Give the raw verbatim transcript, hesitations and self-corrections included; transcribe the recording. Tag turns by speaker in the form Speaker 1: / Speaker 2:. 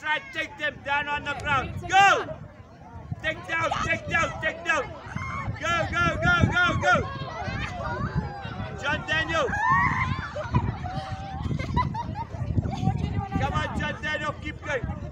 Speaker 1: try to take them down on the ground. Go! Take down, take down, take down. Go, go, go, go, go. John Daniel. Come on, John Daniel, keep going.